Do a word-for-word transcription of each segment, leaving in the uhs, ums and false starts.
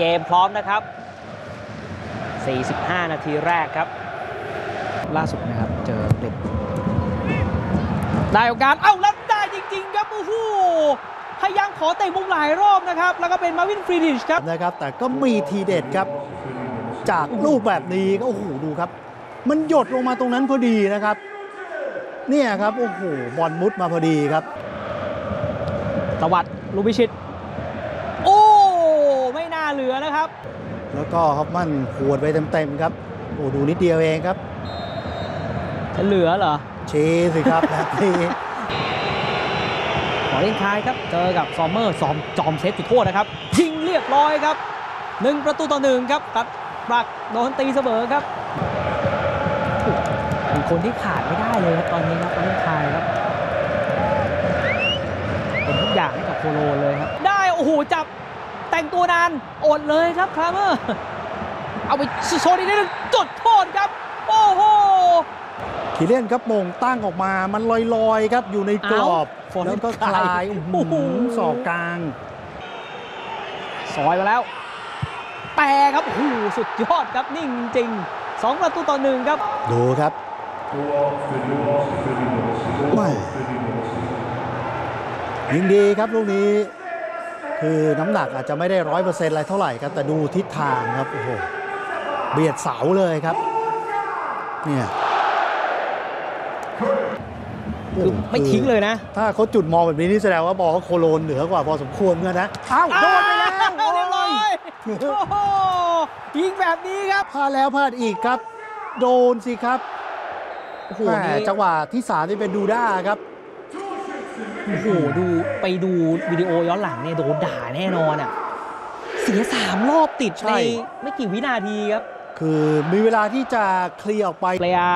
เกมพร้อมนะครับสี่สิบห้านาทีแรกครับล่าสุดนะครับเจอกลิบได้โอกาสเอ้าแล้วได้จริงๆครับโอ้โหพยายามขอเตะมุมหลายรอบนะครับแล้วก็เป็นมาวินฟรีดิชครับนะครับแต่ก็มีทีเด็ดครับจากลูกแบบนี้ก็โอ้โหดูครับมันหยดลงมาตรงนั้นพอดีนะครับเนี่ยครับโอ้โหบอลมุดมาพอดีครับตวัดลูบิชิตโอ้ไม่น่าเหลือนะครับแล้วก็ฮอปมันขวดไปเต็มๆครับโอ้ดูนิดเดียวเองครับจะเหลือเหรอเชสิครับแบบนี้ขอเล่นท้ายครับเจอกับซอมเมอร์ซอมจอมเซฟจุดโทษนะครับยิงเรียบร้อยครับหนึ่งประตูต่อหนึ่งครับตัดปลักโดนตีเสมอครับเป็นคนที่ขาดไม่ได้เลยครับตอนนี้ครับขอเล่นท้ายครับเป็นทุกอย่างให้กับโคโลเลยครับได้โอ้โหจับแต่งตัวนานอดเลยครับคลาเมอร์เอาไปโชว์ดีได้จุดโทษครับโอ้โหคิเลียนครับมงตั้งออกมามันลอยๆครับอยู่ในกรอบแล้วก็คลายโอ้โหศอกกลางซอยมาแล้วแต่ครับโอ้โหสุดยอดครับนิ่งจริงสองประตูต่อหนึ่งครับดูครับไม่ยิงดีครับลูกนี้คือน้ำหนักอาจจะไม่ได้ร้อยเปอร์เซ็นต์อะไรเท่าไหร่ครับแต่ดูทิศทางครับโอ้โหเบียดเสาเลยครับเนี่ยคือไม่ทิ้งเลยนะถ้าเขาจุดมองแบบนี้นี่แสดงว่าบอลเขาโคโลนเหนือกว่าพอสมควรเงี้ยนะอ้าวโดนไปแล้วเรียบร้อยโอ้โหยิงแบบนี้ครับพลาดแล้วพลาดอีกครับโดนสิครับโอ้โหจังหวะที่สามนี่เป็นดูด้าครับโอ้โหดูไปดูวิดีโอย้อนหลังเนี่ยโดนด่าแน่นอนอ่ะเสียสามรอบติดในไม่กี่วินาทีครับคือมีเวลาที่จะเคลียร์ออกไปเปลอา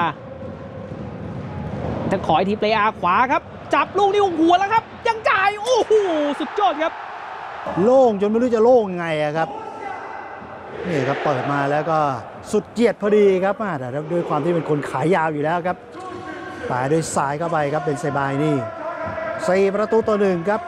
จะขออีกทีเปลอาขวาครับจับลูกนี้หัวแล้วครับยังจ่ายโอ้โหสุดยอดครับโล่งจนไม่รู้จะโล่งไงครับนี่ครับเปิดมาแล้วก็สุดเกียรติพอดีครับแต่ด้วยความที่เป็นคนขายยาวอยู่แล้วครับป่าด้วยซ้ายเข้าไปครับเป็นเซบายนี่สี่ประตูต่อหนึ่งครับ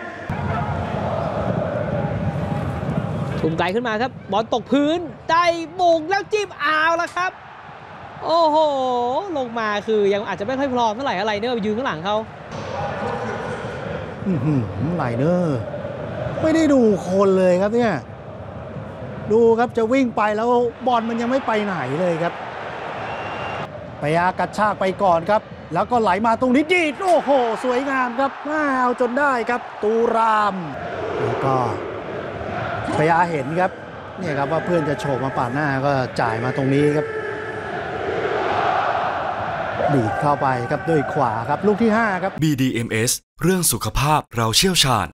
ทุ่มไกลขึ้นมาครับบอลตกพื้นได้โมงแล้วจิ้มอ้าวแล้วครับโอ้โหลงมาคือยังอาจจะไม่ค่อยพร้อมเท่าไหร่อะไรเนอร์ไปยืนข้างหลังเขาอือหือไหลเนอร์ไม่ได้ดูคนเลยครับเนี่ยดูครับจะวิ่งไปแล้วบอลมันยังไม่ไปไหนเลยครับไปอากระชากไปก่อนครับแล้วก็ไหลมาตรงนี้ดีดโอ้โหสวยงามครับมาเอาจนได้ครับตูรามแล้วก็พยาเห็นครับเนี่ยครับว่าเพื่อนจะโฉบมาปาดหน้าก็จ่ายมาตรงนี้ครับดีดเข้าไปครับด้วยขวาครับลูกที่ห้าครับบี ดี เอ็ม เอส เรื่องสุขภาพเราเชี่ยวชาญ